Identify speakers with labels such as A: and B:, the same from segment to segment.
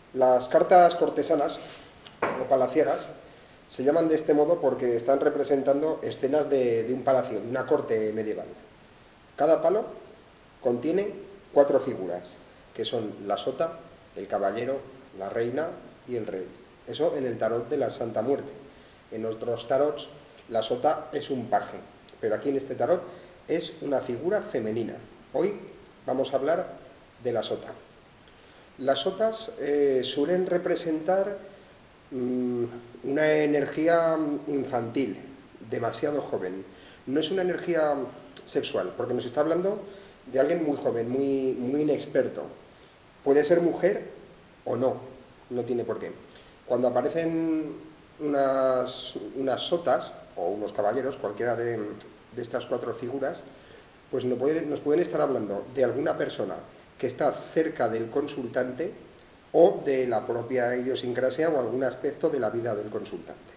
A: Las cartas cortesanas o palaciegas se llaman de este modo porque están representando escenas de un palacio, de una corte medieval. Cada palo contiene 4 figuras, que son la sota, el caballero, la reina y el rey. Eso en el tarot de la Santa Muerte. En otros tarots la sota es un paje, pero aquí en este tarot es una figura femenina. Hoy vamos a hablar de la sota. Las sotas suelen representar una energía infantil, demasiado joven. No es una energía sexual, porque nos está hablando de alguien muy joven, muy inexperto. Puede ser mujer o no, no tiene por qué. Cuando aparecen unas sotas o unos caballeros, cualquiera de estas 4 figuras, pues nos pueden estar hablando de alguna persona que está cerca del consultante o de la propia idiosincrasia o algún aspecto de la vida del consultante.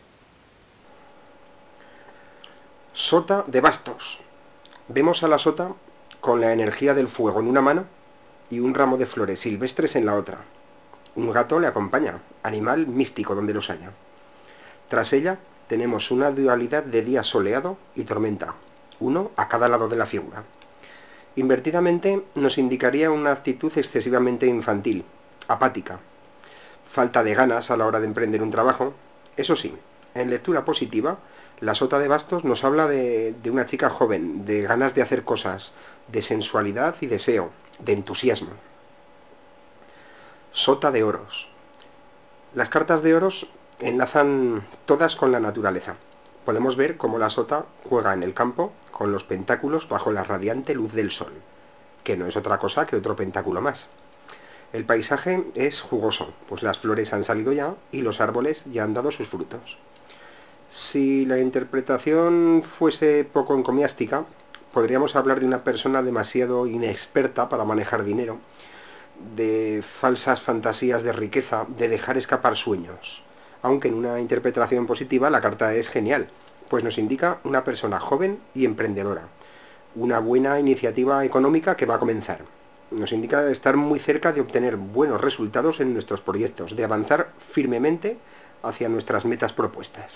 B: Sota de bastos. Vemos a la sota con la energía del fuego en una mano y un ramo de flores silvestres en la otra. Un gato le acompaña, animal místico donde los haya. Tras ella tenemos una dualidad de día soleado y tormenta, uno a cada lado de la figura. Invertidamente nos indicaría una actitud excesivamente infantil, apática, falta de ganas a la hora de emprender un trabajo. Eso sí, en lectura positiva, la sota de bastos nos habla de una chica joven, de ganas de hacer cosas, de sensualidad y deseo, de entusiasmo. Sota de oros. Las cartas de oros enlazan todas con la naturaleza. Podemos ver cómo la sota juega en el campo con los pentáculos bajo la radiante luz del sol, que no es otra cosa que otro pentáculo más. El paisaje es jugoso, pues las flores han salido ya y los árboles ya han dado sus frutos. Si la interpretación fuese poco encomiástica, podríamos hablar de una persona demasiado inexperta para manejar dinero, de falsas fantasías de riqueza, de dejar escapar sueños. Aunque en una interpretación positiva la carta es genial, pues nos indica una persona joven y emprendedora, una buena iniciativa económica que va a comenzar. Nos indica estar muy cerca de obtener buenos resultados en nuestros proyectos, de avanzar firmemente hacia nuestras metas propuestas.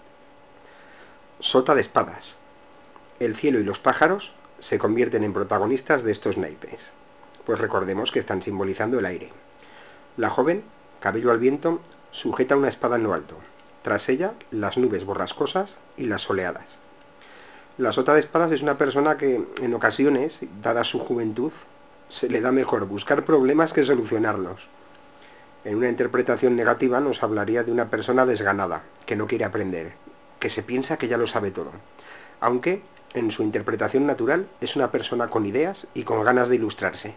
B: Sota de espadas. El cielo y los pájaros se convierten en protagonistas de estos naipes, pues recordemos que están simbolizando el aire. La joven, cabello al viento, sujeta una espada en lo alto. Tras ella, las nubes borrascosas y las soleadas. La sota de espadas es una persona que, en ocasiones, dada su juventud, se le da mejor buscar problemas que solucionarlos. En una interpretación negativa nos hablaría de una persona desganada, que no quiere aprender, que se piensa que ya lo sabe todo. Aunque, en su interpretación natural, es una persona con ideas y con ganas de ilustrarse.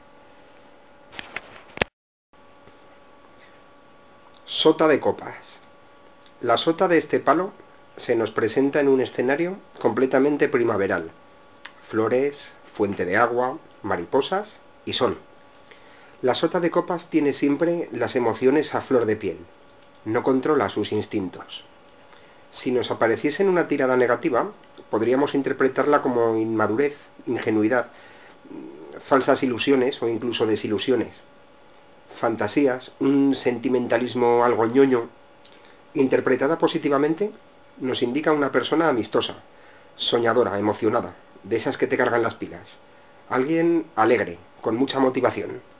B: Sota de copas. La sota de este palo se nos presenta en un escenario completamente primaveral. Flores, fuente de agua, mariposas y sol. La sota de copas tiene siempre las emociones a flor de piel. No controla sus instintos. Si nos apareciese en una tirada negativa, podríamos interpretarla como inmadurez, ingenuidad, falsas ilusiones o incluso desilusiones. Fantasías, un sentimentalismo algo ñoño. Interpretada positivamente, nos indica una persona amistosa, soñadora, emocionada, de esas que te cargan las pilas. Alguien alegre, con mucha motivación.